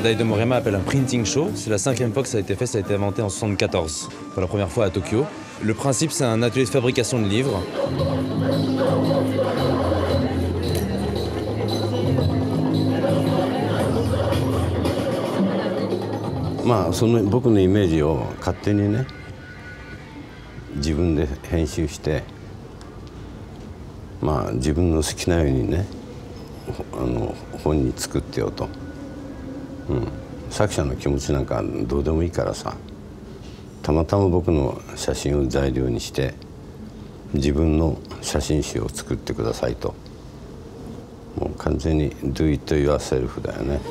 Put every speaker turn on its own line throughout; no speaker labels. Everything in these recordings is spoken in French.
Daido Moriyama appelle un printing show. C'est la 5e fois que ça a été fait, ça a été inventé en 1974, pour la première fois à Tokyo. Le principe, c'est un atelier de fabrication de livres.
まあその僕のイメージを勝手にね自分で編集してまあ自分の好きなようにね本に作ってよと、作者の気持ちなんかどうでもいいからさたまたま僕の写真を材料にして自分の写真集を作ってくださいともう完全に Do it yourself だよね。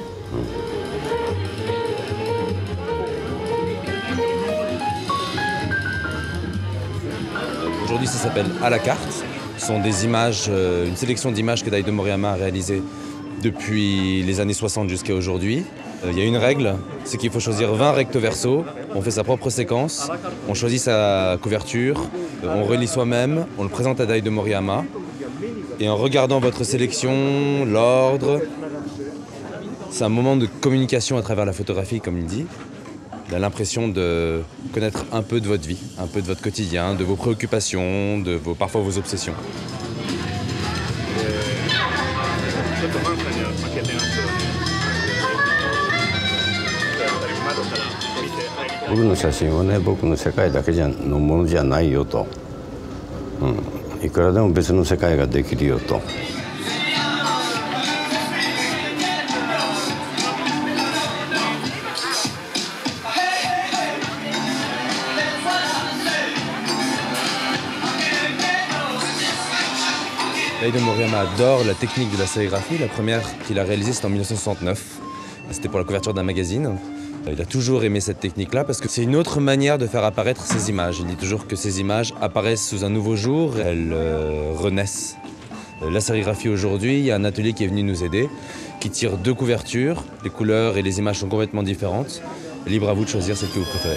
Aujourd'hui, ça s'appelle À la carte. Ce sont des images, une sélection d'images que Daido Moriyama a réalisées depuis les années 60 jusqu'à aujourd'hui. Il y a une règle, c'est qu'il faut choisir 20 recto verso. On fait sa propre séquence, on choisit sa couverture, on relit soi-même, on le présente à Daido Moriyama. Et en regardant votre sélection, l'ordre, c'est un moment de communication à travers la photographie, comme il dit. Il a l'impression de connaître un peu de votre vie, un peu de votre quotidien, de vos préoccupations, de parfois vos obsessions.
僕の写真はね僕の世界だけのものじゃないよと、いくらでも別の世界ができるよと。
Daido Moriyama adore la technique de la sérigraphie. La première qu'il a réalisée, c'était en 1969. C'était pour la couverture d'un magazine. Il a toujours aimé cette technique-là parce que c'est une autre manière de faire apparaître ces images. Il dit toujours que ces images apparaissent sous un nouveau jour, elles renaissent. La sérigraphie aujourd'hui, il y a un atelier qui est venu nous aider, qui tire 2 couvertures. Les couleurs et les images sont complètement différentes. Libre à vous de choisir celle que vous préférez.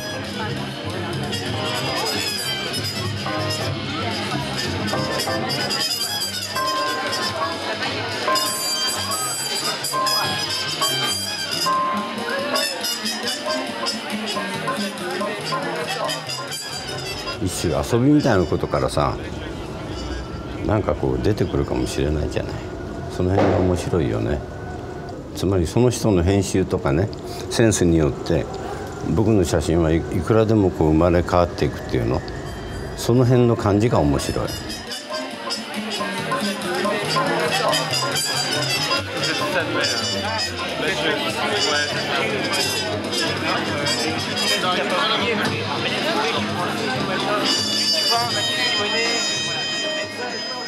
一種遊びみたいなことからさなんかこう出てくるかもしれないじゃない。その辺が面白いよね。つまりその人の編集とかねセンスによって僕の写真はいくらでもこう生まれ変わっていくっていうのその辺の感じが面白い。
Tu vois, on a des monnaies.